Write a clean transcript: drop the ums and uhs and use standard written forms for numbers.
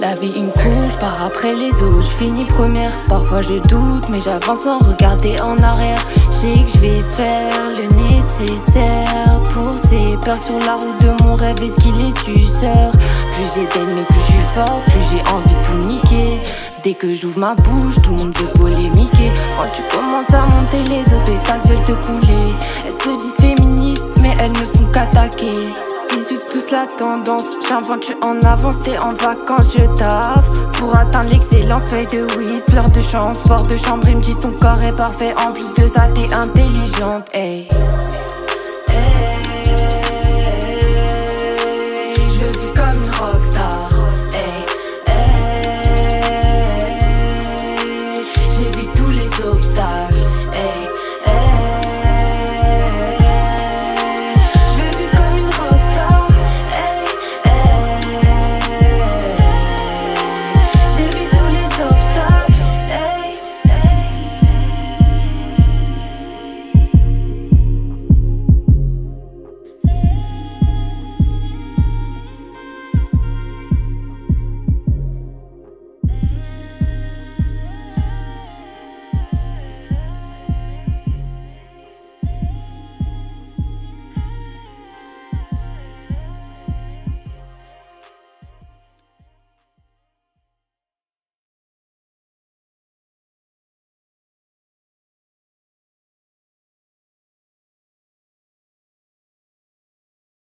La vie une course, je pars après les autres, je finis première. Parfois je doute, mais j'avance sans regarder en arrière. Je sais que je vais faire le nécessaire pour ces peurs sur la route de mon rêve. Est-ce qu'il est suceur? Plus j'ai d'ennemis, plus je suis forte, plus j'ai envie de tout niquer. Dès que j'ouvre ma bouche, tout le monde veut polémiquer. Quand tu commences à monter, les autres pétasses veulent te couler. Elles se disent féministes, mais elles ne font qu'attaquer. Ils suivent tous la tendance, j'invente, je suis en avance, t'es en vacances, je taffe. Pour atteindre l'excellence, feuille de weed, fleur de chance, sport de chambre, il me dit ton corps est parfait. En plus de ça, t'es intelligente, hey.